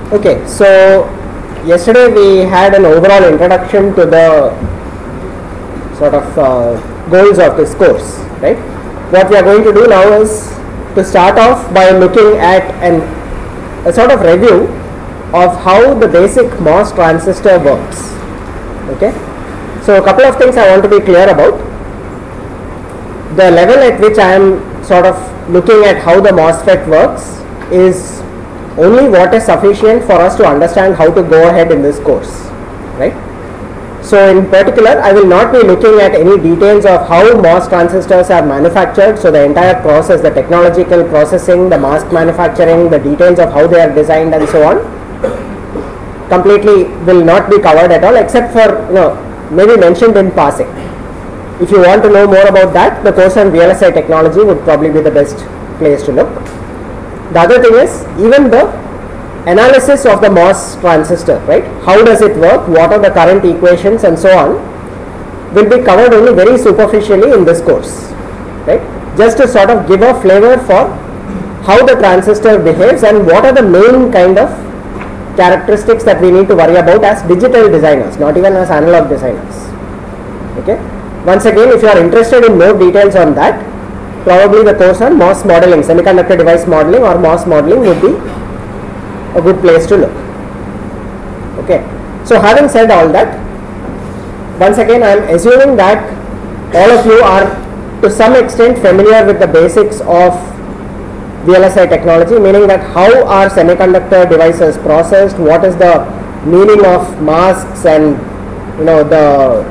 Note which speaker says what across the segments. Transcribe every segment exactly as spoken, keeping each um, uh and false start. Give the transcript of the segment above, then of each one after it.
Speaker 1: Okay, so yesterday we had an overall introduction to the sort of uh, goals of this course, right? What we are going to do now is to start off by looking at an, a sort of review of how the basic MOS transistor works. Okay, so a couple of things I want to be clear about. The level at which I am sort of looking at how the MOSFET works is only what is sufficient for us to understand how to go ahead in this course, right? So in particular, I will not be looking at any details of how MOS transistors are manufactured, so the entire process, the technological processing, the mask manufacturing, the details of how they are designed and so on, completely will not be covered at all, except for, you know, maybe mentioned in passing. If you want to know more about that, the course on V L S I technology would probably be the best place to look. The other thing is even the analysis of the MOS transistor, right? How does it work? What are the current equations and so on will be covered only very superficially in this course, right? Just to sort of give a flavor for how the transistor behaves and what are the main kind of characteristics that we need to worry about as digital designers, not even as analog designers. Okay. Once again, if you are interested in more details on that, probably the course on MOS modeling, semiconductor device modeling or MOS modeling would be a good place to look. Okay. So having said all that, once again I am assuming that all of you are to some extent familiar with the basics of V L S I technology, meaning that how are semiconductor devices processed, what is the meaning of masks and, you know, the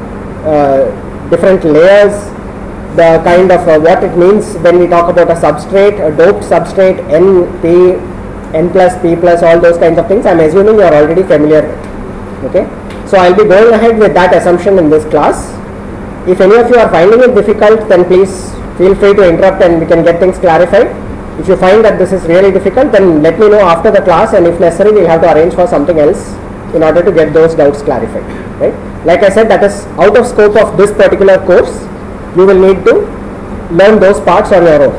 Speaker 1: uh, different layers, the kind of uh, what it means when we talk about a substrate, a doped substrate, N, P, N plus, P plus, all those kinds of things. I am assuming you are already familiar with. Okay. So I will be going ahead with that assumption in this class. If any of you are finding it difficult, then please feel free to interrupt and we can get things clarified. If you find that this is really difficult, then let me know after the class, and if necessary we will have to arrange for something else in order to get those doubts clarified. Right? Like I said, that is out of scope of this particular course. You will need to learn those parts on your own,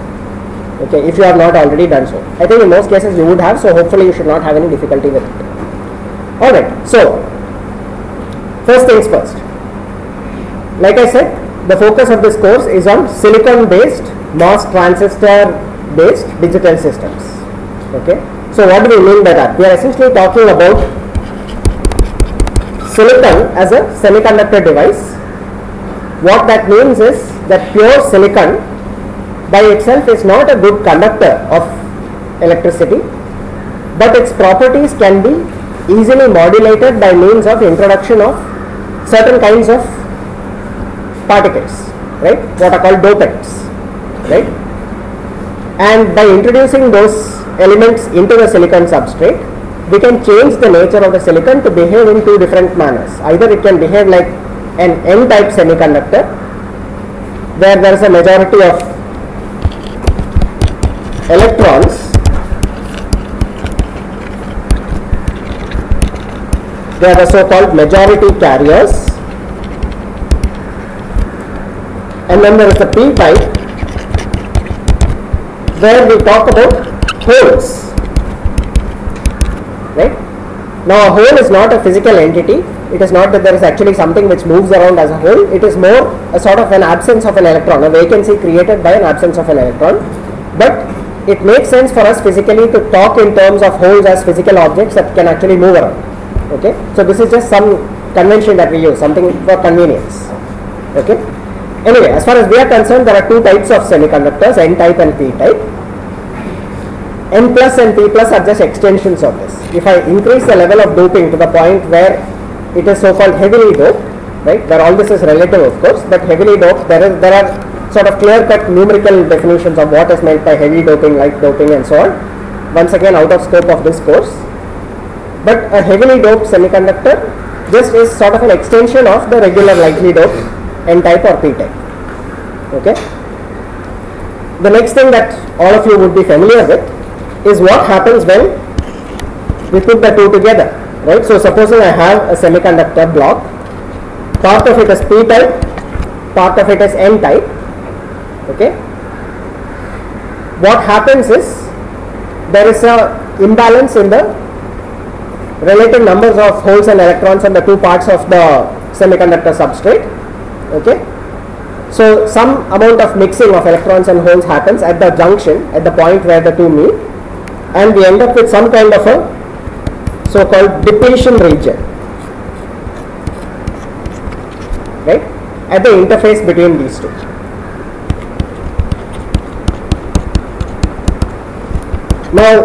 Speaker 1: okay, if you have not already done so. I think in most cases you would have, so hopefully you should not have any difficulty with it. Alright, so first things first. Like I said, the focus of this course is on silicon based MOS transistor based digital systems. Okay, so what do we mean by that? We are essentially talking about silicon as a semiconductor device. What that means is that pure silicon by itself is not a good conductor of electricity, but its properties can be easily modulated by means of introduction of certain kinds of particles, right, what are called dopants, right, and by introducing those elements into the silicon substrate, we can change the nature of the silicon to behave in two different manners. Either it can behave like an N-type semiconductor where there is a majority of electrons, they are the so-called majority carriers, and then there is the P-type where we talk about holes, right? Now a hole is not a physical entity. It is not that there is actually something which moves around as a whole. It is more a sort of an absence of an electron, a vacancy created by an absence of an electron. But it makes sense for us physically to talk in terms of holes as physical objects that can actually move around. Okay, so this is just some convention that we use, something for convenience. Okay. Anyway, as far as we are concerned, there are two types of semiconductors, N-type and P-type. N plus and P plus are just extensions of this. If I increase the level of doping to the point where it is so-called heavily doped, right, where all this is relative of course, but heavily doped, there is there are sort of clear-cut numerical definitions of what is meant by heavy doping, light doping and so on. Once again out of scope of this course. But a heavily doped semiconductor just is sort of an extension of the regular lightly doped N-type or P-type. Okay. The next thing that all of you would be familiar with is what happens when we put the two together, right? So supposing I have a semiconductor block, part of it is P-type, part of it is N-type. Okay. What happens is there is a imbalance in the relative numbers of holes and electrons on the two parts of the semiconductor substrate. Okay. So some amount of mixing of electrons and holes happens at the junction, at the point where the two meet, and we end up with some kind of a so-called depletion region, right, at the interface between these two. Now,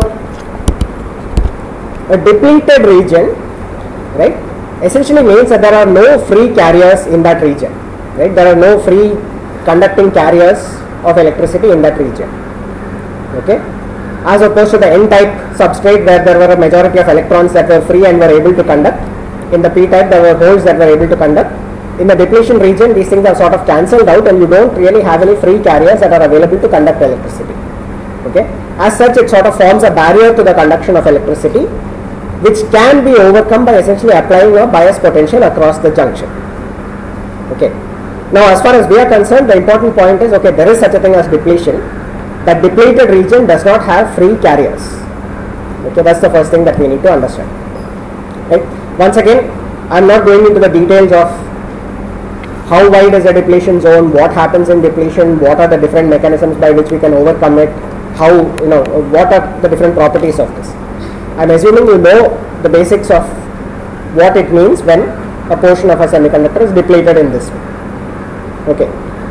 Speaker 1: a depleted region, right, essentially means that there are no free carriers in that region, right? There are no free conducting carriers of electricity in that region, okay? As opposed to the N-type substrate where there were a majority of electrons that were free and were able to conduct. In the P-type there were holes that were able to conduct. In the depletion region these things are sort of cancelled out and you don't really have any free carriers that are available to conduct electricity, okay? As such, it sort of forms a barrier to the conduction of electricity, which can be overcome by essentially applying a bias potential across the junction. Okay. Now, as far as we are concerned, the important point is, okay, there is such a thing as depletion. That depleted region does not have free carriers. Okay, that's the first thing that we need to understand. Right. Once again, I am not going into the details of how wide is a depletion zone, what happens in depletion, what are the different mechanisms by which we can overcome it, how, you know, what are the different properties of this. I am assuming you know the basics of what it means when a portion of a semiconductor is depleted in this way. Okay.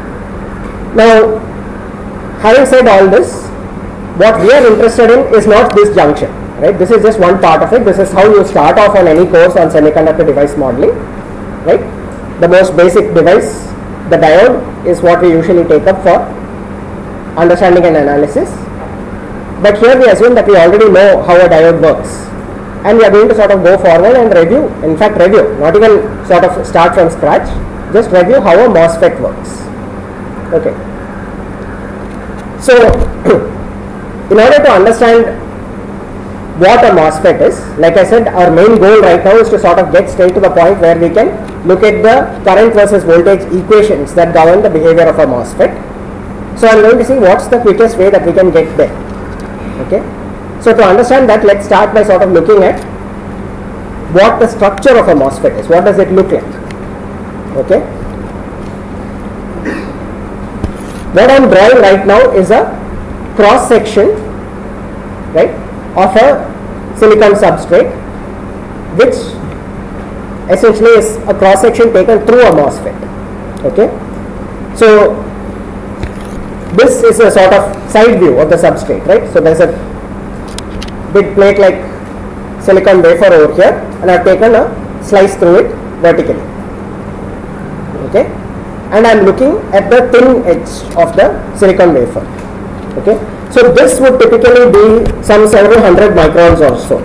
Speaker 1: Now, having said all this, what we are interested in is not this junction, right? This is just one part of it. This is how you start off on any course on semiconductor device modeling, right? The most basic device, the diode, is what we usually take up for understanding and analysis. But here we assume that we already know how a diode works, and we are going to sort of go forward and review, in fact review, not even sort of start from scratch, just review how a MOSFET works. Okay. So, in order to understand what a MOSFET is, like I said, our main goal right now is to sort of get straight to the point where we can look at the current versus voltage equations that govern the behavior of a MOSFET. So, I am going to see what's the quickest way that we can get there. Okay. So, to understand that, let's start by sort of looking at what the structure of a MOSFET is. What does it look like? Okay. What I am drawing right now is a cross section, right, of a silicon substrate, which essentially is a cross section taken through a MOSFET. Okay. So, this is a sort of side view of the substrate, right? So, there is a big plate like silicon wafer over here, and I have taken a slice through it vertically. Okay, and I am looking at the thin edge of the silicon wafer. Okay, so this would typically be some several hundred microns or so.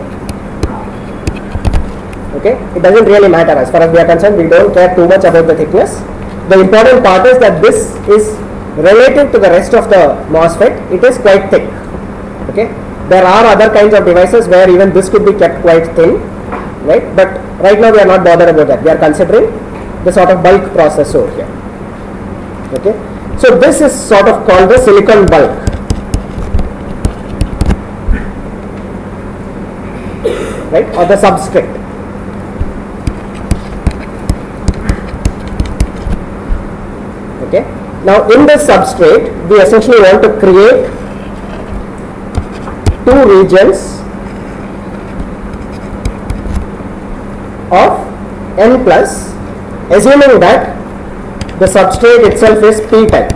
Speaker 1: Okay, it doesn't really matter as far as we are concerned. We don't care too much about the thickness. The important part is that this is relative to the rest of the MOSFET, it is quite thick. Okay, there are other kinds of devices where even this could be kept quite thin, right? But right now we are not bothered about that. We are considering the sort of bulk process over here. Okay, so this is sort of called the silicon bulk. Right, or the substrate. Okay. Now, in this substrate, we essentially want to create two regions of N plus, assuming that the substrate itself is P-type.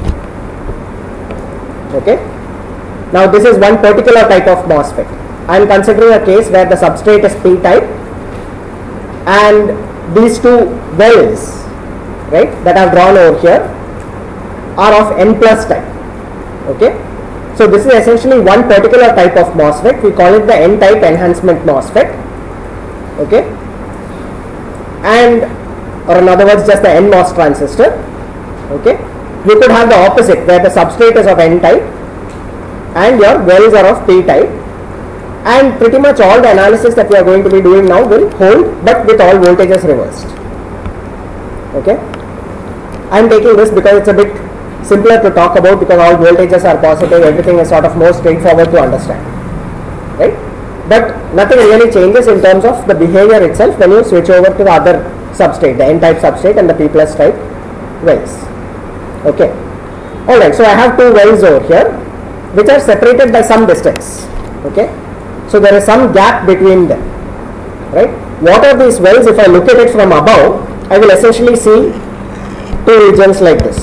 Speaker 1: Okay. Now, this is one particular type of MOSFET. I am considering a case where the substrate is P-type and these two wells, right, that I have drawn over here are of N plus type. Okay. So, this is essentially one particular type of MOSFET. We call it the N-type enhancement MOSFET. Okay. And, or in other words, just the N MOS transistor. Okay. You could have the opposite, where the substrate is of N-type and your wells are of P-type. And pretty much all the analysis that we are going to be doing now will hold, but with all voltages reversed. Okay. I am taking this because it's a bit simpler to talk about, because all voltages are positive, everything is sort of more straightforward to understand, right? but nothing really changes in terms of the behavior itself when you switch over to the other substrate, the N-type substrate and the P plus type wells. Okay. Alright, so I have two wells over here which are separated by some distance. Okay. So there is some gap between them. Right. What are these wells? If I look at it from above, I will essentially see two regions like this.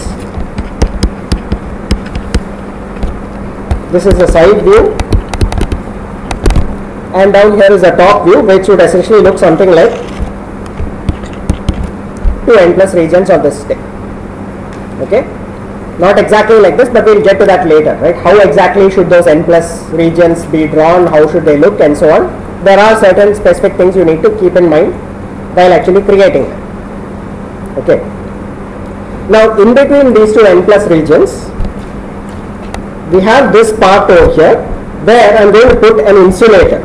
Speaker 1: This is the side view, and down here is a top view, which would essentially look something like two n plus regions of this stick. Okay, not exactly like this, but we'll get to that later, right? How exactly should those n plus regions be drawn? How should they look, and so on? There are certain specific things you need to keep in mind while actually creating them. Okay. Now, in between these two n plus regions, we have this part over here where I am going to put an insulator.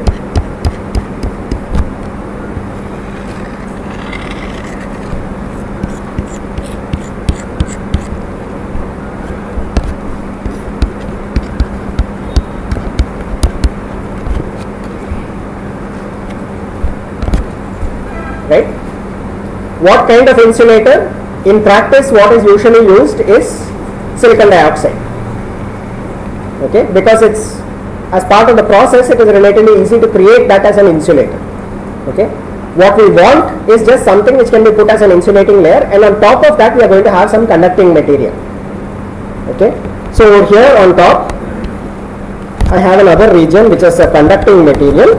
Speaker 1: Right? What kind of insulator? In practice, what is usually used is silicon dioxide. Okay, because it's as part of the process, it is relatively easy to create that as an insulator. Okay, what we want is just something which can be put as an insulating layer, and on top of that we are going to have some conducting material. Okay, so over here on top I have another region which is a conducting material.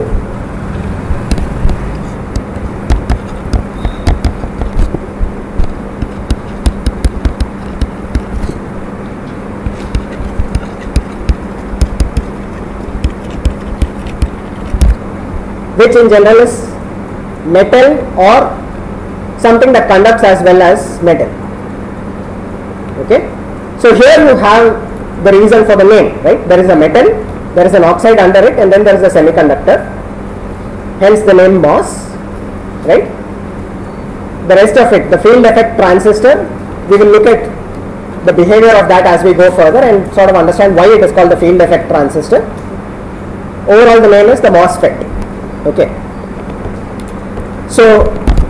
Speaker 1: Which in general is metal or something that conducts as well as metal. Okay, so here you have the reason for the name, right? There is a metal, there is an oxide under it, and then there is a semiconductor, hence the name MOS, right? The rest of it, the field effect transistor, we will look at the behavior of that as we go further and sort of understand why it is called the field effect transistor. Overall the name is the MOSFET. Okay, so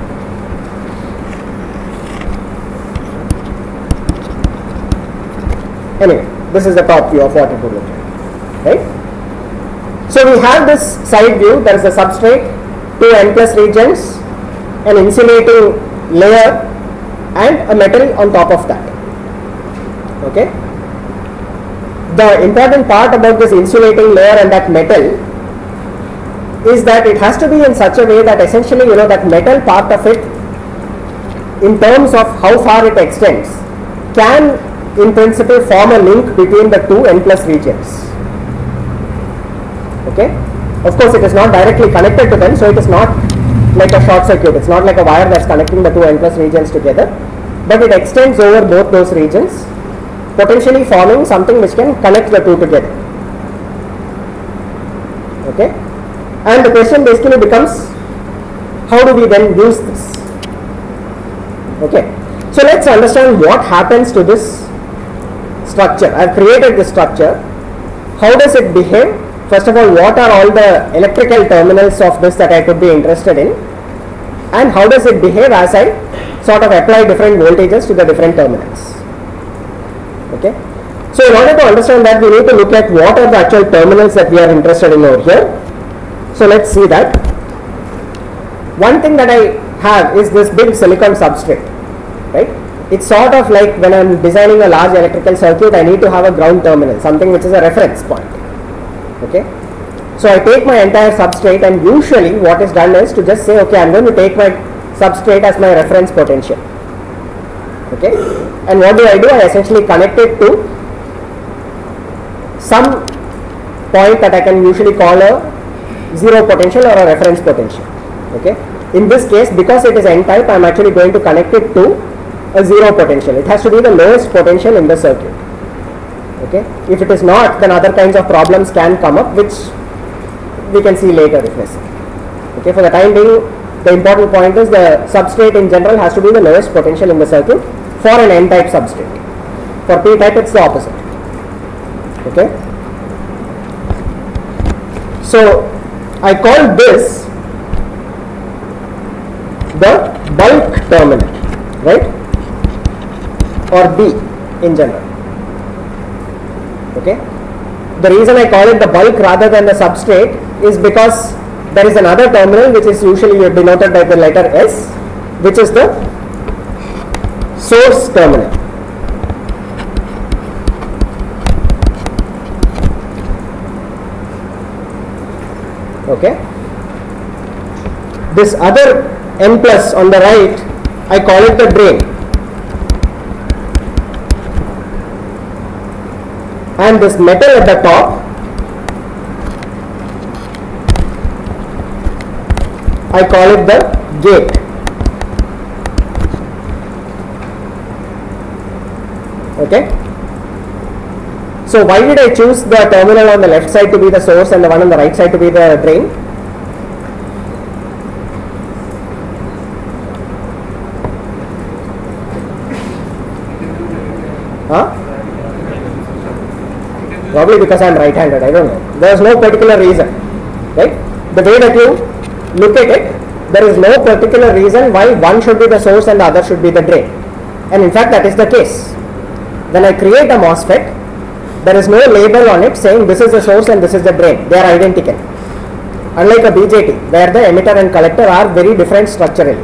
Speaker 1: anyway, this is the top view of what it would look like, right? So we have this side view. There is a substrate, two n plus regions, an insulating layer, and a metal on top of that. Okay, the important part about this insulating layer and that metal is that it has to be in such a way that essentially, you know, that metal part of it, in terms of how far it extends, can in principle form a link between the two n plus regions. Okay, of course it is not directly connected to them, so it is not like a short circuit, it's not like a wire that's connecting the two n plus regions together, but it extends over both those regions, potentially forming something which can connect the two together. Okay. And the question basically becomes, how do we then use this? Okay, so let's understand what happens to this structure. I have created this structure. How does it behave? First of all, what are all the electrical terminals of this that I could be interested in? And how does it behave as I sort of apply different voltages to the different terminals? Okay, so in order to understand that, we need to look at what are the actual terminals that we are interested in over here. So let's see that. One thing that I have is this big silicon substrate, right? It's sort of like when I'm designing a large electrical circuit, I need to have a ground terminal, something which is a reference point. Okay, so I take my entire substrate, and usually what is done is to just say, okay, I'm going to take my substrate as my reference potential. Okay, and what do I do? I essentially connect it to some point that I can usually call a zero potential or a reference potential. Okay, in this case, because it is n type, I am actually going to connect it to a zero potential. It has to be the lowest potential in the circuit. Okay, if it is not, then other kinds of problems can come up, which we can see later if necessary. Okay, for the time being, the important point is the substrate in general has to be the lowest potential in the circuit for an n type substrate. For p type, it's the opposite. Okay, so I call this the bulk terminal, right, or B in general. Okay. The reason I call it the bulk rather than the substrate is because there is another terminal which is usually denoted by the letter S, which is the source terminal. Okay. This other N plus on the right, I call it the drain, and this metal at the top, I call it the gate. Okay. So why did I choose the terminal on the left side to be the source and the one on the right side to be the drain? Huh? Probably because I am right-handed, I don't know. There is no particular reason, right? The way that you look at it, there is no particular reason why one should be the source and the other should be the drain. And in fact, that is the case. When I create a MOSFET, there is no label on it saying this is the source and this is the drain. They are identical. Unlike a B J T, where the emitter and collector are very different structurally.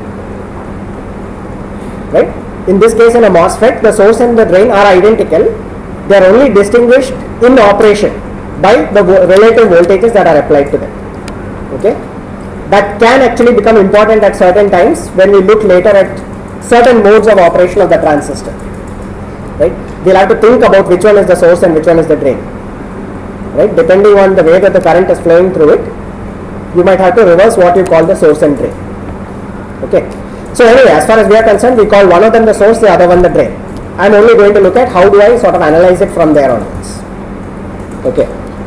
Speaker 1: Right? In this case, in a MOSFET, the source and the drain are identical. They are only distinguished in operation by the vo- relative voltages that are applied to them. Okay? That can actually become important at certain times when we look later at certain modes of operation of the transistor. Right? We'll have to think about which one is the source and which one is the drain. Right? Depending on the way that the current is flowing through it, you might have to reverse what you call the source and drain. Okay. So anyway, as far as we are concerned, we call one of them the source, the other one the drain. I'm only going to look at how do I sort of analyze it from there onwards. Okay.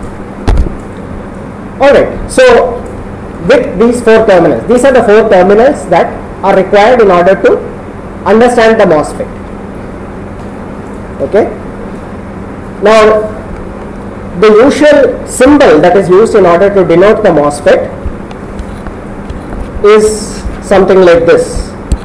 Speaker 1: Alright. So with these four terminals, these are the four terminals that are required in order to understand the MOSFET. Okay. Now, the usual symbol that is used in order to denote the MOSFET is something like this.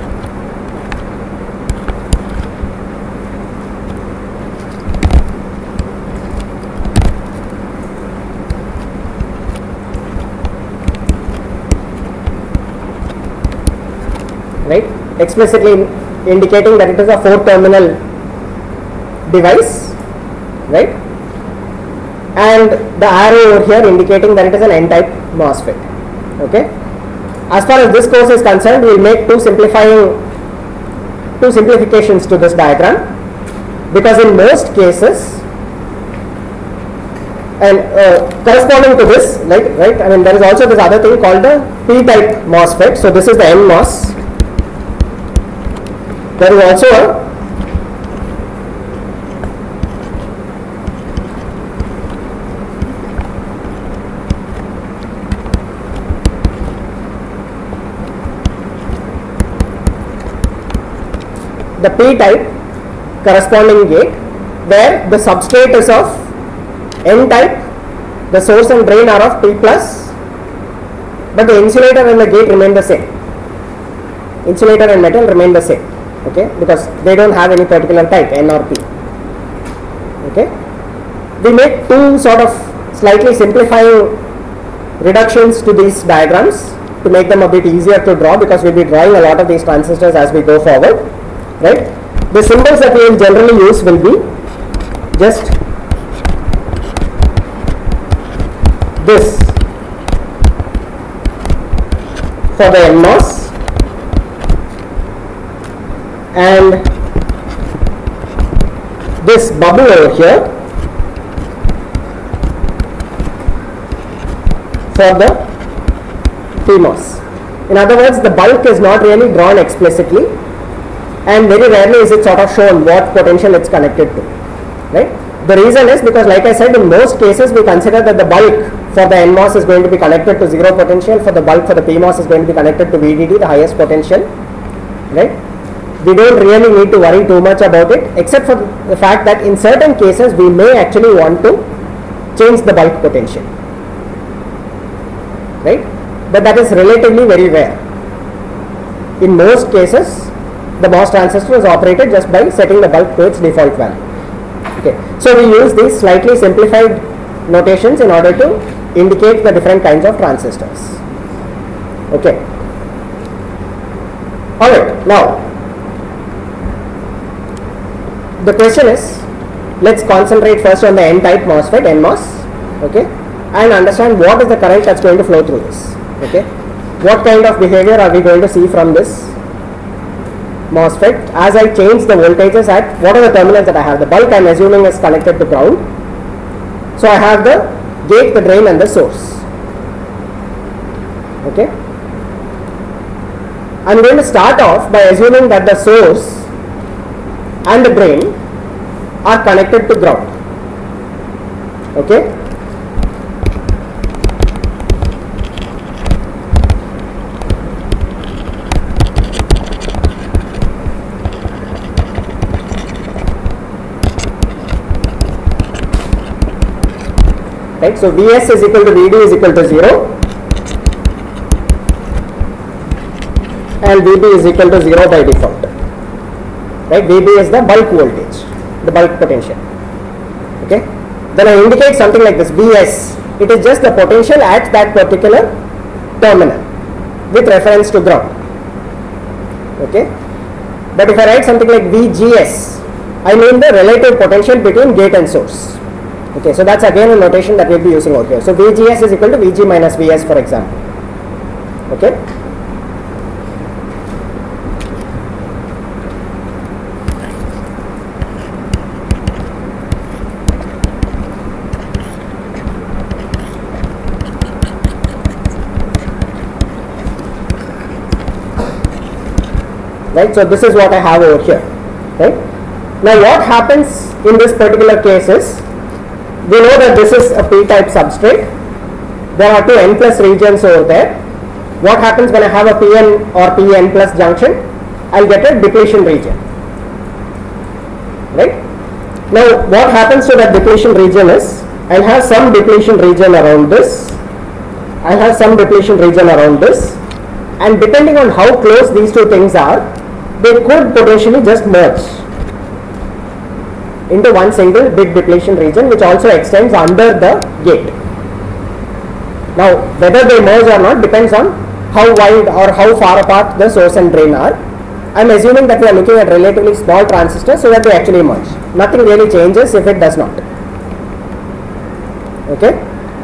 Speaker 1: Right? Explicitly indicating that it is a four terminal device, right? And the arrow over here indicating that it is an N-type MOSFET. Okay. As far as this course is concerned, we will make two simplifying, two simplifications to this diagram, because in most cases, and uh, corresponding to this, like right, I mean there is also this other thing called the P-type MOSFET. So this is the N MOS. There is also a the P-type corresponding gate, where the substrate is of N-type, the source and drain are of P plus, but the insulator and the gate remain the same. Insulator and metal remain the same, okay, because they don't have any particular type, N or P. Okay, we make two sort of slightly simplifying reductions to these diagrams to make them a bit easier to draw, because we'll be drawing a lot of these transistors as we go forward. Right? The symbols that we will generally use will be just this for the N MOS and this bubble over here for the P MOS. In other words, the bulk is not really drawn explicitly, and very rarely is it sort of shown what potential it's connected to, right? The reason is because, like I said, in most cases we consider that the bulk for the N MOS is going to be connected to zero potential, for the bulk for the P MOS is going to be connected to V D D, the highest potential, right? We don't really need to worry too much about it, except for the fact that in certain cases we may actually want to change the bulk potential. right? But that is relatively very rare. In most cases, the MOS transistor is operated just by setting the bulb to its default value. Okay, so we use these slightly simplified notations in order to indicate the different kinds of transistors. Okay. All right. Now, the question is, let's concentrate first on the N-type MOSFET, N MOS, okay, and understand what is the current that's going to flow through this. Okay, what kind of behavior are we going to see from this MOSFET as I change the voltages at what are the terminals that I have? The bulk I'm assuming is connected to ground. So I have the gate, the drain, and the source. Okay. I'm going to start off by assuming that the source and the drain are connected to ground. Okay. Right, so Vs is equal to Vd is equal to zero and Vb is equal to zero by default. Right, Vb is the bulk voltage, the bulk potential. Okay, then I indicate something like this, Vs, it is just the potential at that particular terminal with reference to ground. Okay, but if I write something like Vgs, I mean the relative potential between gate and source. Okay, so that's again a notation that we'll be using over here. So Vgs is equal to Vg minus Vs, for example. Okay. Right, so this is what I have over here. Right. Now what happens in this particular case is, we know that this is a p-type substrate. There are two n plus regions over there. What happens when I have a pn or pn plus junction? I'll get a depletion region. Right? Now what happens to that depletion region is, I'll have some depletion region around this. I'll have some depletion region around this. And depending on how close these two things are, they could potentially just merge into one single big depletion region, which also extends under the gate. Now whether they merge or not depends on how wide or how far apart the source and drain are. I am assuming that we are looking at relatively small transistors so that they actually merge. Nothing really changes if it does not. Okay.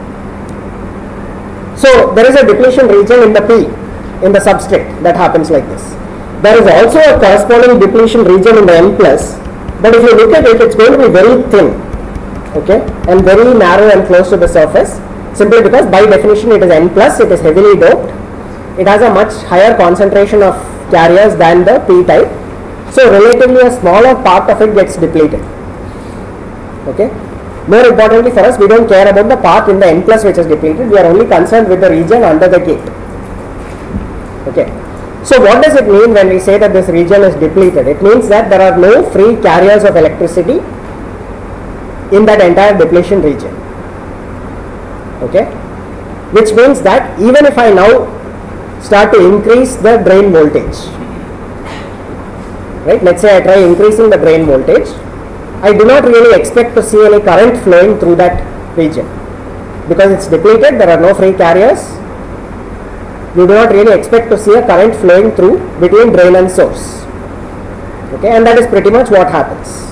Speaker 1: So there is a depletion region in the P, in the substrate, that happens like this. There is also a corresponding depletion region in the N plus. But if you look at it, it's going to be very thin, okay, and very narrow and close to the surface, simply because by definition it is N plus, it is heavily doped, it has a much higher concentration of carriers than the P type, so relatively a smaller part of it gets depleted. Okay. More importantly for us, we don't care about the part in the N plus which is depleted, we are only concerned with the region under the gate. Okay. So what does it mean when we say that this region is depleted? It means that there are no free carriers of electricity in that entire depletion region. Okay, which means that even if I now start to increase the drain voltage, right, let's say I try increasing the drain voltage, I do not really expect to see any current flowing through that region because it's depleted, there are no free carriers. You do not really expect to see a current flowing through between drain and source. Okay, and that is pretty much what happens.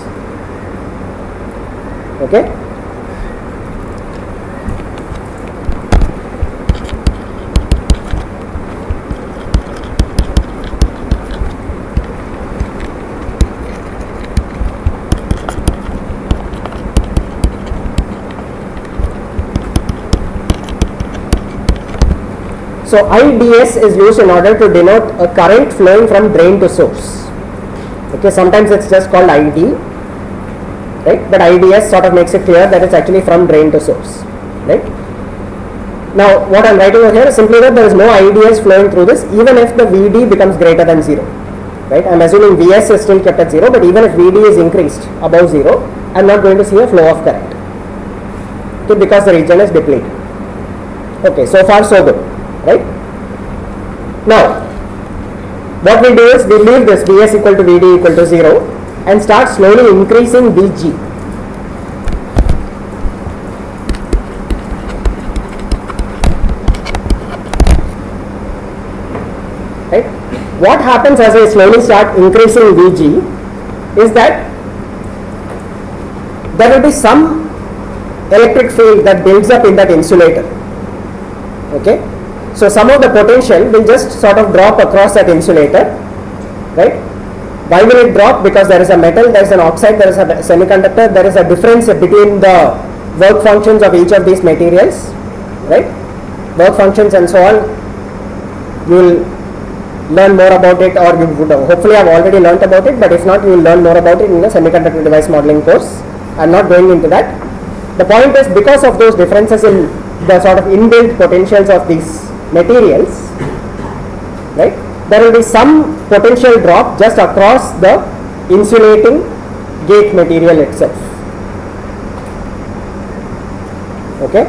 Speaker 1: Okay. So I D S is used in order to denote a current flowing from drain to source. Okay, sometimes it's just called I D, right? But I D S sort of makes it clear that it's actually from drain to source, right? Now what I'm writing over here is simply that there is no I D S flowing through this, even if the V D becomes greater than zero, right? I'm assuming V S is still kept at zero, but even if V D is increased above zero, I'm not going to see a flow of current, okay, because the region is depleted. Okay, so far so good. Now, what we do is we leave this Vs equal to Vd equal to zero and start slowly increasing Vg. Right? What happens as I slowly start increasing Vg is that there will be some electric field that builds up in that insulator. Okay? So some of the potential will just sort of drop across that insulator, right? Why will it drop? Because there is a metal, there is an oxide, there is a semiconductor, there is a difference between the work functions of each of these materials, right? Work functions and so on, you will learn more about it, or you would hopefully have already learnt about it, but if not, you will learn more about it in the semiconductor device modeling course. I am not going into that. The point is, because of those differences in the sort of inbuilt potentials of these materials, right, there will be some potential drop just across the insulating gate material itself. Okay?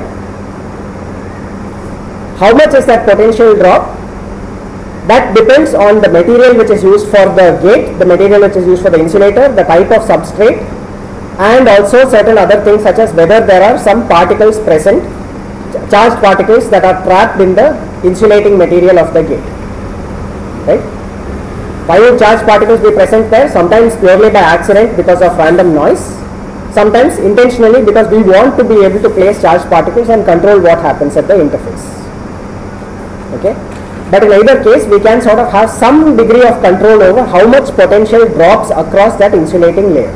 Speaker 1: How much is that potential drop? That depends on the material which is used for the gate, the material which is used for the insulator, the type of substrate, and also certain other things such as whether there are some particles present, charged particles that are trapped in the insulating material of the gate. Right? Why would charged particles be present there? Sometimes purely by accident because of random noise, sometimes intentionally because we want to be able to place charged particles and control what happens at the interface. Okay? But in either case, we can sort of have some degree of control over how much potential drops across that insulating layer.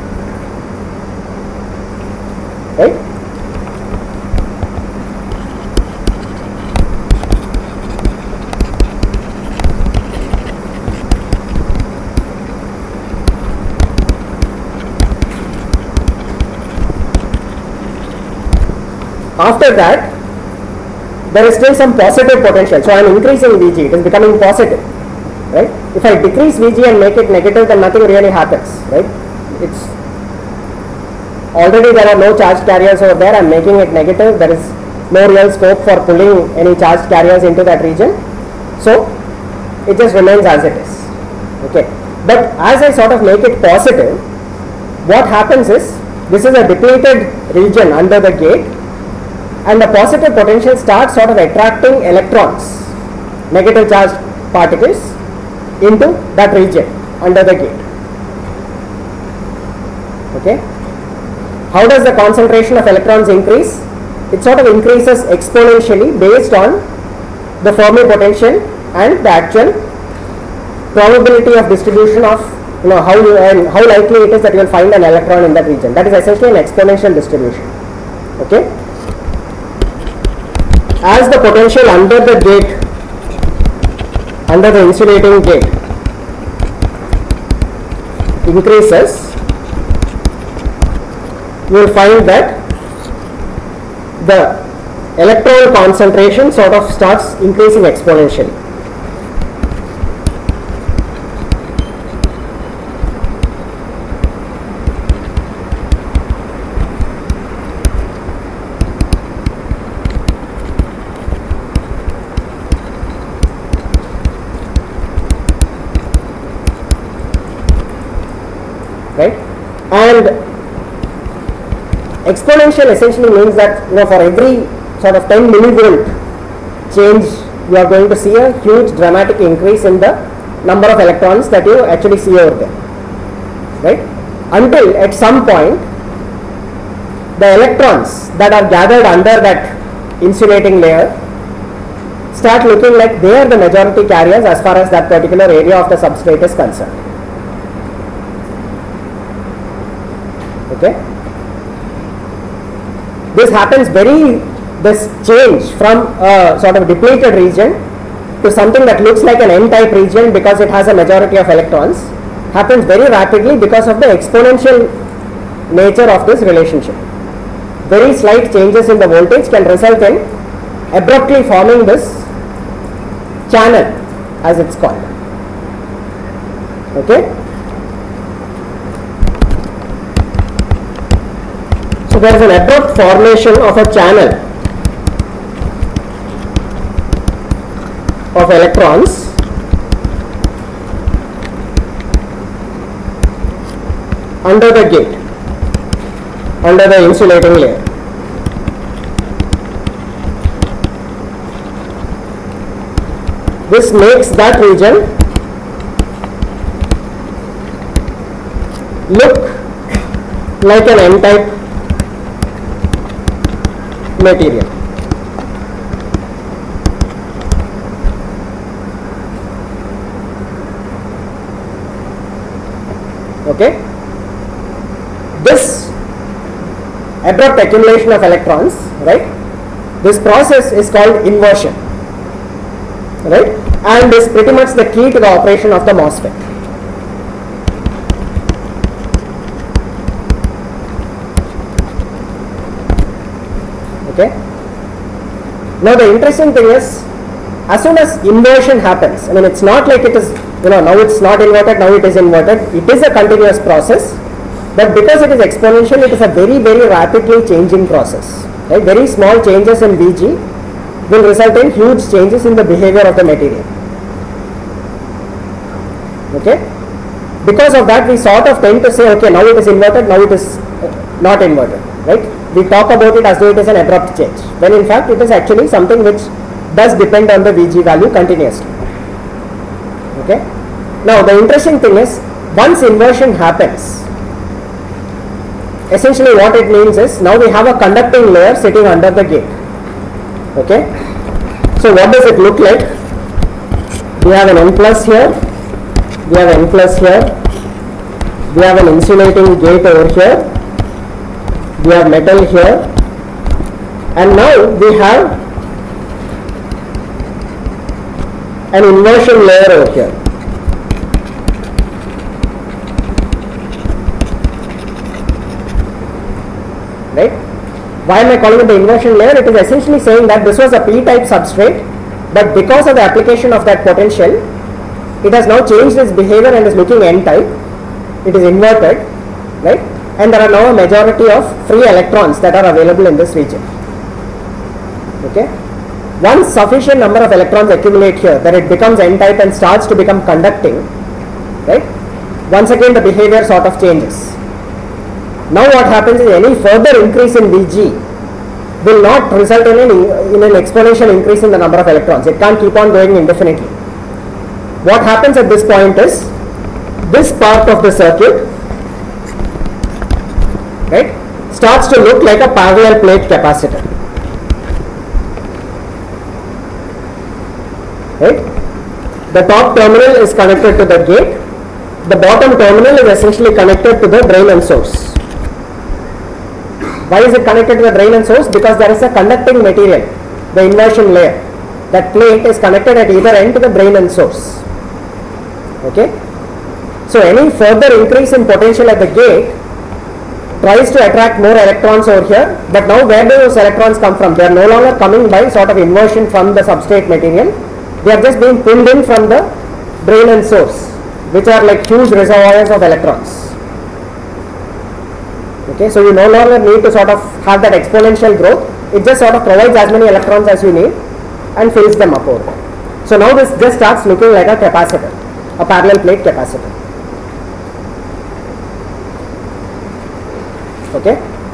Speaker 1: Right? After that, there is still some positive potential. So I am increasing Vg, it is becoming positive. Right? If I decrease Vg and make it negative, then nothing really happens. Right? It's already there are no charge carriers over there. I am making it negative. There is no real scope for pulling any charge carriers into that region. So it just remains as it is. Okay. But as I sort of make it positive, what happens is, this is a depleted region under the gate, and the positive potential starts sort of attracting electrons, negative charged particles, into that region under the gate. Okay? How does the concentration of electrons increase? It sort of increases exponentially based on the Fermi potential and the actual probability of distribution of, you know, how you, and how likely it is that you will find an electron in that region. That is essentially an exponential distribution. Okay? As the potential under the gate, under the insulating gate increases, you will find that the electron concentration sort of starts increasing exponentially. Right? And exponential essentially means that, you know, for every sort of ten millivolt change, you are going to see a huge dramatic increase in the number of electrons that you actually see over there. Right? Until at some point, the electrons that are gathered under that insulating layer start looking like they are the majority carriers as far as that particular area of the substrate is concerned. Okay? This happens very, this change from a sort of depleted region to something that looks like an N-type region because it has a majority of electrons happens very rapidly because of the exponential nature of this relationship. Very slight changes in the voltage can result in abruptly forming this channel, as it's called. Okay? So there is an abrupt formation of a channel of electrons under the gate, under the insulating layer. This makes that region look like an N-type material. Okay. This abrupt accumulation of electrons, right? This process is called inversion, right? And is pretty much the key to the operation of the MOSFET. Okay. Now the interesting thing is, as soon as inversion happens, I mean it's not like it is, you know, now it's not inverted, now it is inverted. It is a continuous process, but because it is exponential, it is a very very rapidly changing process. Right? Very small changes in V G will result in huge changes in the behavior of the material. Okay. Because of that, we sort of tend to say, okay, now it is inverted, now it is not inverted, right? We talk about it as though it is an abrupt change, when in fact it is actually something which does depend on the V G value continuously. Okay. Now the interesting thing is, once inversion happens, essentially what it means is, now we have a conducting layer sitting under the gate. Okay. So what does it look like? We have an N plus here, we have N plus here, we have an insulating gate over here, we have metal here, and now we have an inversion layer over here. Right? Why am I calling it the inversion layer? It is essentially saying that this was a p-type substrate, but because of the application of that potential, it has now changed its behavior and is looking N-type. It is inverted, right? And there are now a majority of free electrons that are available in this region. Okay. Once sufficient number of electrons accumulate here, that it becomes N-type and starts to become conducting, right? Once again the behavior sort of changes. Now what happens is, any further increase in V G will not result in an, in an exponential increase in the number of electrons. It can't keep on going indefinitely. What happens at this point is, this part of the circuit, right, starts to look like a parallel plate capacitor. Right? The top terminal is connected to the gate. The bottom terminal is essentially connected to the drain and source. Why is it connected to the drain and source? Because there is a conducting material, the inversion layer. That plate is connected at either end to the drain and source. Okay. So any further increase in potential at the gate tries to attract more electrons over here, but now where do those electrons come from? They are no longer coming by sort of inversion from the substrate material. They are just being pulled in from the drain and source, which are like huge reservoirs of electrons. Okay, so you no longer need to sort of have that exponential growth. It just sort of provides as many electrons as you need and fills them up over there. So now this just starts looking like a capacitor, a parallel plate capacitor. Okay.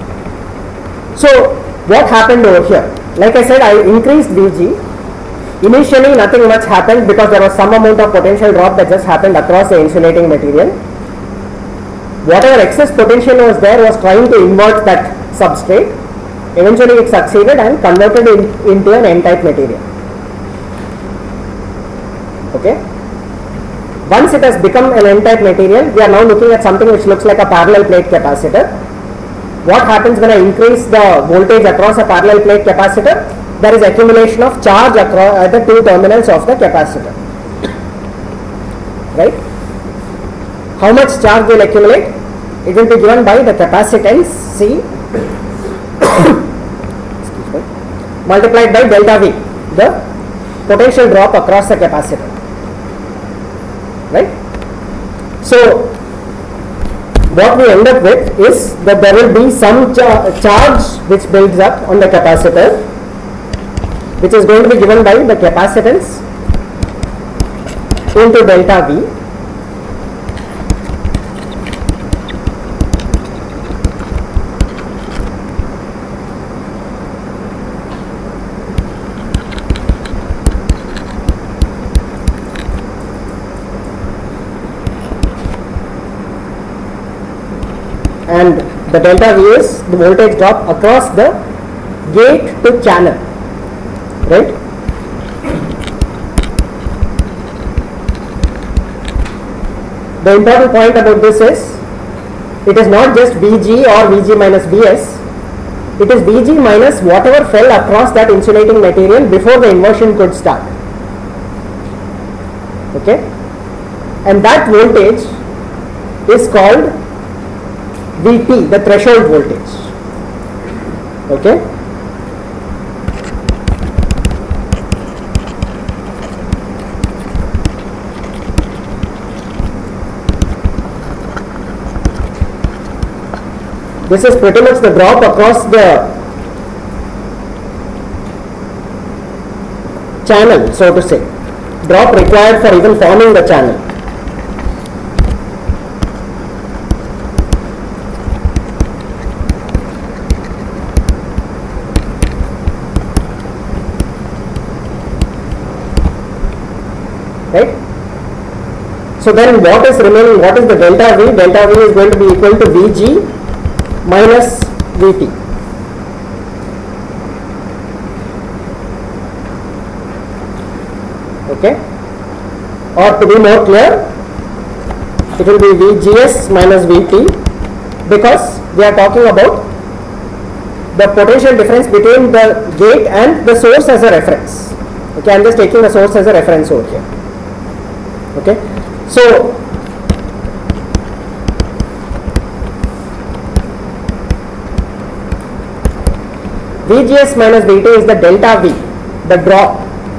Speaker 1: So what happened over here? Like I said, I increased V G. Initially nothing much happened because there was some amount of potential drop that just happened across the insulating material. Whatever excess potential was there was trying to invert that substrate. Eventually it succeeded and converted in, into an N-type material. Okay. Once it has become an N-type material, we are now looking at something which looks like a parallel plate capacitor. What happens when I increase the voltage across a parallel plate capacitor? There is accumulation of charge across at the two terminals of the capacitor. Right? How much charge will accumulate? It will be given by the capacitance C multiplied by delta V, the potential drop across the capacitor. Right? So what we end up with is that there will be some char charge which builds up on the capacitor, which is going to be given by the capacitance into delta V and the delta V is the voltage drop across the gate to channel, right? The important point about this is it is not just V G or V G minus V S, it is V G minus whatever fell across that insulating material before the inversion could start. Okay, and that voltage is called V T, the threshold voltage. Okay. This is pretty much the drop across the channel, so to say, drop required for even forming the channel. Right? So then what is remaining? What is the delta V? Delta V is going to be equal to V G minus V T. Okay, or to be more clear, it will be V G S minus V T, because we are talking about the potential difference between the gate and the source as a reference. Okay, I am just taking the source as a reference over here. Okay, so V G S minus V T is the delta V, the drop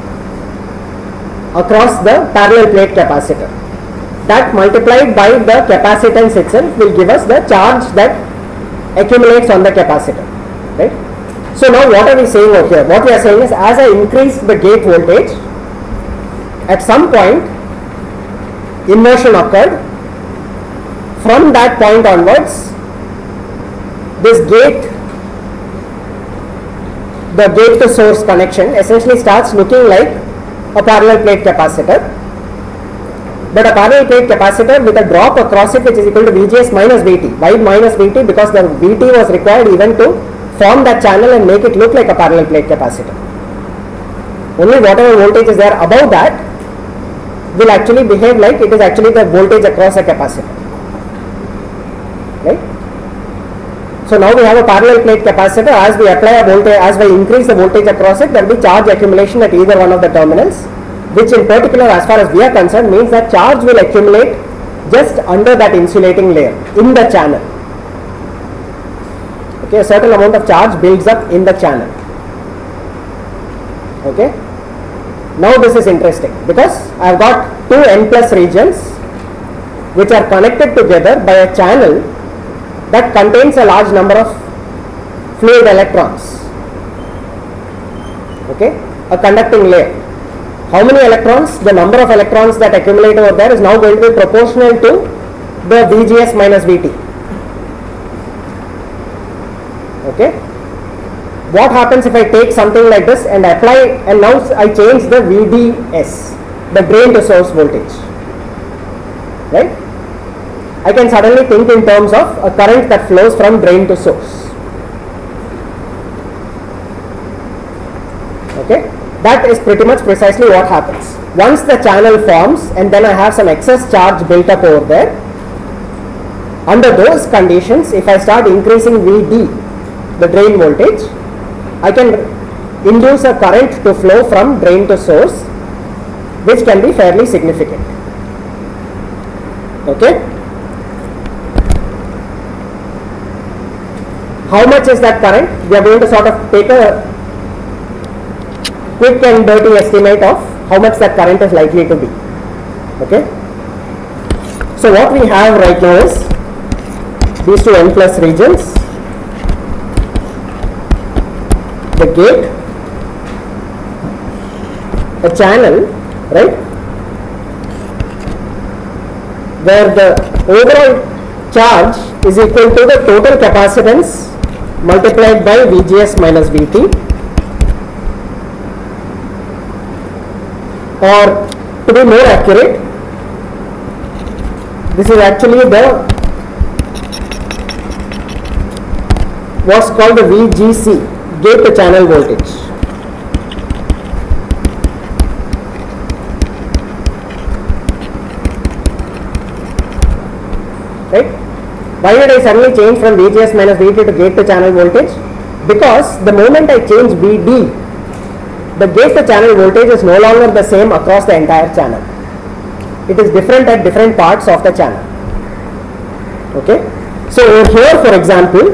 Speaker 1: across the parallel plate capacitor. That multiplied by the capacitance itself will give us the charge that accumulates on the capacitor. Right? So now what are we saying over here? What we are saying is, as I increase the gate voltage, at some point inversion occurred. From that point onwards, this gate the gate to source connection essentially starts looking like a parallel plate capacitor, but a parallel plate capacitor with a drop across it which is equal to V G S minus V T. Why minus V T? Because the V T was required even to form that channel and make it look like a parallel plate capacitor. Only whatever voltage is there above that will actually behave like it is actually the voltage across a capacitor. Right? So now we have a parallel plate capacitor. As we apply a voltage, as we increase the voltage across it, there will be charge accumulation at either one of the terminals, which in particular, as far as we are concerned, means that charge will accumulate just under that insulating layer in the channel. Okay, a certain amount of charge builds up in the channel. Okay. Now this is interesting because I have got two N plus regions which are connected together by a channel that contains a large number of fluid electrons. Okay, a conducting layer. How many electrons? The number of electrons that accumulate over there is now going to be proportional to the V G S minus V T. Okay, what happens if I take something like this and apply, and now I change the V D S, the drain to source voltage, right? I can suddenly think in terms of a current that flows from drain to source. Okay, that is pretty much precisely what happens. Once the channel forms and then I have some excess charge built up over there, under those conditions, if I start increasing V D, the drain voltage, I can induce a current to flow from drain to source, which can be fairly significant. Okay. How much is that current? We are going to sort of take a quick and dirty estimate of how much that current is likely to be. Okay. So what we have right now is these two N plus regions, the gate, a channel, right, where the overall charge is equal to the total capacitance multiplied by V G S minus V T, or to be more accurate, this is actually the what's called the V G C, gate to channel voltage. Right? Why did I suddenly change from V G S minus V T to gate to channel voltage? Because the moment I change V D, the gate to channel voltage is no longer the same across the entire channel. It is different at different parts of the channel. Okay? So over here, for example,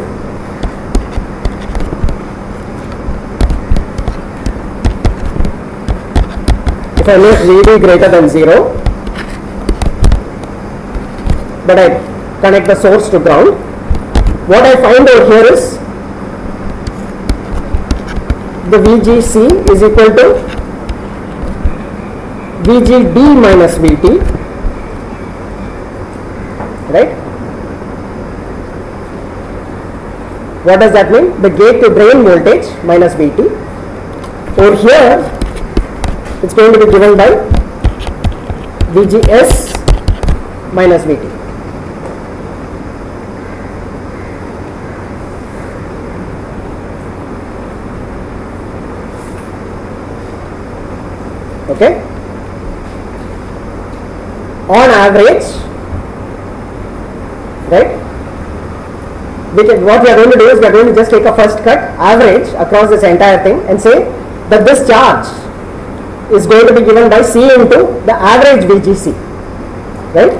Speaker 1: if I make V D greater than zero, but I connect the source to ground, what I find over here is the V G C is equal to V G D minus V T, right? What does that mean? The gate to drain voltage minus V T. Over here, it's going to be given by V G S minus V T. Okay? On average, right? We can, what we are going to do is we are going to just take a first cut average across this entire thing and say that this charge is going to be given by C into the average V G C, right?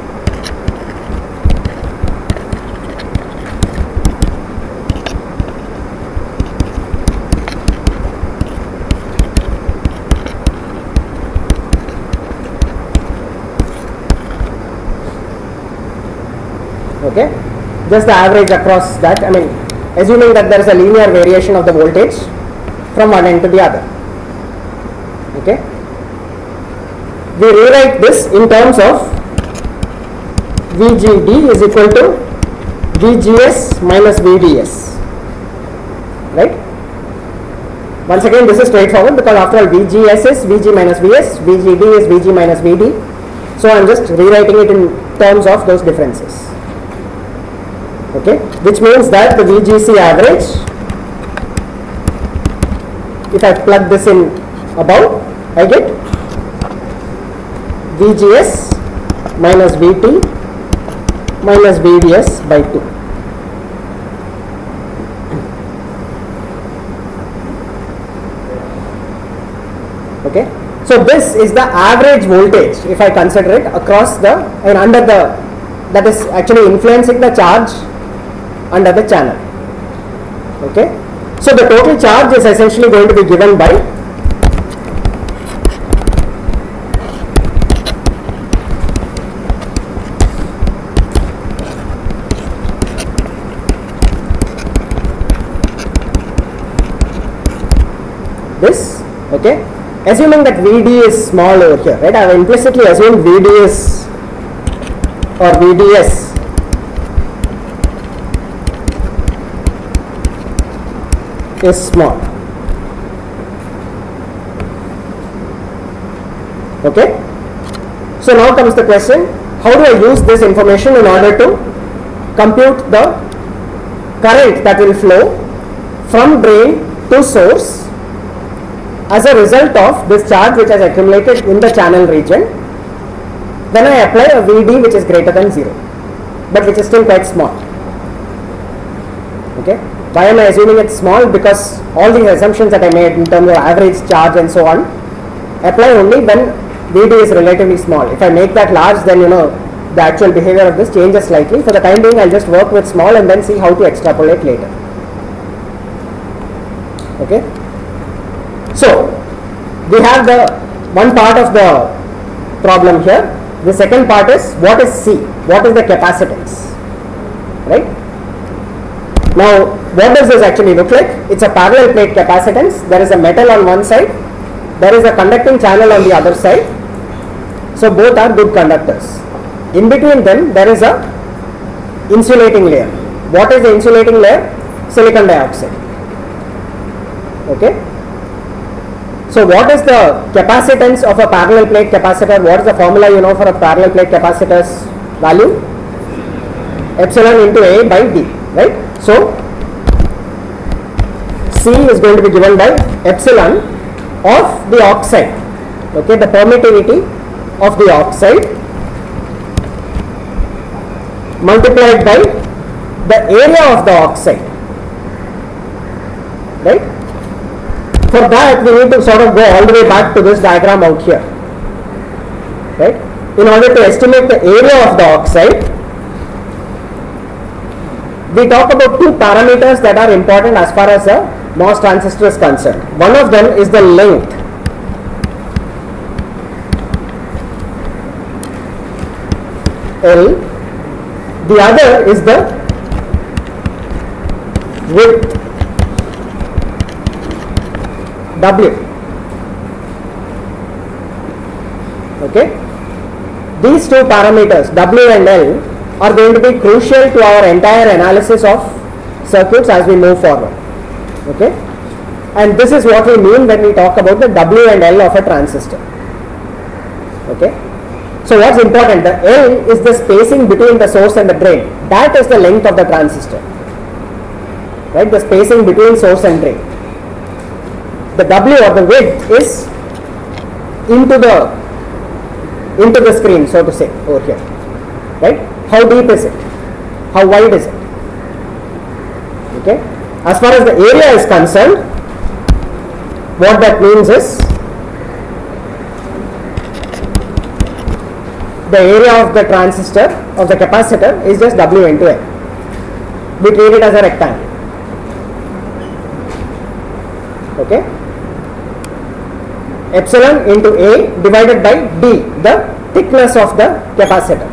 Speaker 1: Okay, just the average across that. I mean, assuming that there is a linear variation of the voltage from one end to the other. Okay, we rewrite this in terms of V G D is equal to V G S minus V D S, right? Once again, this is straightforward because after all V G S is V G minus V S, V G D is V G minus V D. So I am just rewriting it in terms of those differences. Okay, which means that the V G C average, if I plug this in above, I get V G S minus V T minus V D S by two. Okay, so this is the average voltage if I consider it across the and under the, that is actually influencing the charge under the channel. Okay, so the total charge is essentially going to be given by this. Okay, assuming that V D is small over here, right? I have implicitly assumed V D is or V D S is small. Okay, so now comes the question, how do I use this information in order to compute the current that will flow from drain to source as a result of this charge which has accumulated in the channel region when I apply a V D which is greater than zero but which is still quite small. Okay, why am I assuming it's small? Because all the assumptions that I made in terms of average charge and so on apply only when V D is relatively small. If I make that large, then you know the actual behavior of this changes slightly. For the time being, I'll just work with small and then see how to extrapolate later. Okay, so we have the one part of the problem here. The second part is, what is C? What is the capacitance? Right? Now, what does this actually look like? It's a parallel plate capacitance. There is a metal on one side, there is a conducting channel on the other side. So both are good conductors. In between them, there is a insulating layer. What is the insulating layer? Silicon dioxide. Okay. So what is the capacitance of a parallel plate capacitor? What is the formula you know for a parallel plate capacitor's value? Epsilon into A by D, right? So C is going to be given by epsilon of the oxide, okay, the permittivity of the oxide multiplied by the area of the oxide, right? For that we need to sort of go all the way back to this diagram out here, right? In order to estimate the area of the oxide, we talk about two parameters that are important as far as a MOS transistor is concerned. One of them is the length. L. The other is the width. W. Okay. These two parameters, W and L, are going to be crucial to our entire analysis of circuits as we move forward. Okay. And this is what we mean when we talk about the W and L of a transistor. Okay. So what's important? The L is the spacing between the source and the drain. That is the length of the transistor. Right? The spacing between source and drain. The W or the width is into the into the screen, so to say, over here. Right? How deep is it? How wide is it? Okay? As far as the area is concerned, what that means is the area of the transistor, of the capacitor, is just W into L. We treat it as a rectangle. Okay? Epsilon into A divided by D, the thickness of the capacitor.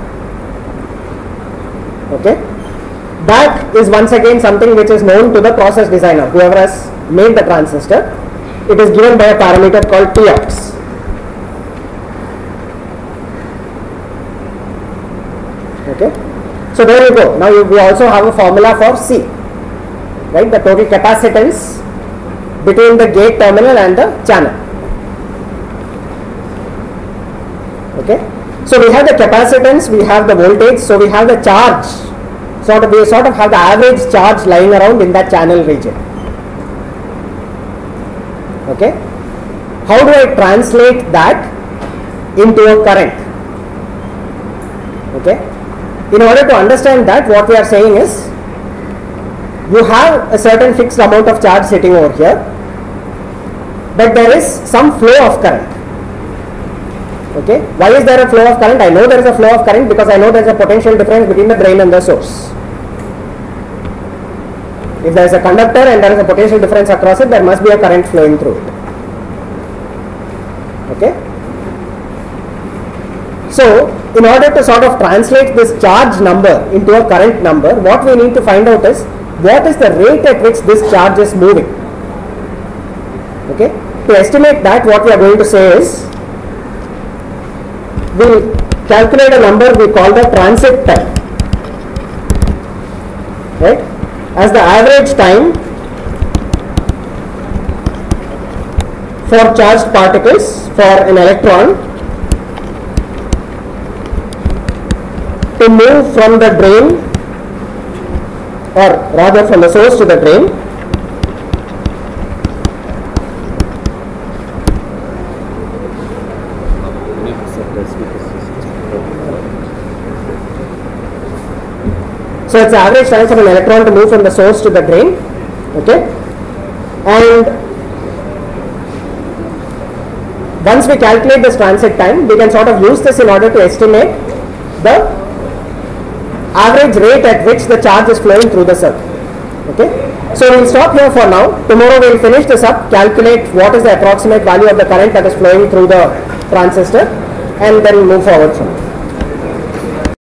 Speaker 1: Okay? That is once again something which is known to the process designer, whoever has made the transistor. It is given by a parameter called T ox. Okay? So there you go. Now you, we also have a formula for C. Right? The total capacitance between the gate terminal and the channel. Okay? So we have the capacitance, we have the voltage, so we have the charge. Sort of, we sort of have the average charge lying around in that channel region. Okay? How do I translate that into a current? Okay? In order to understand that, what we are saying is, you have a certain fixed amount of charge sitting over here, but there is some flow of current. Okay? Why is there a flow of current? I know there is a flow of current because I know there is a potential difference between the drain and the source. If there is a conductor and there is a potential difference across it, there must be a current flowing through it. Okay? So, in order to sort of translate this charge number into a current number, what we need to find out is, what is the rate at which this charge is moving? Okay? To estimate that, what we are going to say is, we will calculate a number we call the transit time, right, as the average time for charged particles for an electron to move from the drain, or rather from the source to the drain, so it's the average time for an electron to move from the source to the drain. Okay? And once we calculate this transit time, we can sort of use this in order to estimate the average rate at which the charge is flowing through the circuit. Okay? So we will stop here for now. Tomorrow we will finish this up, calculate what is the approximate value of the current that is flowing through the transistor, and then move forward from there.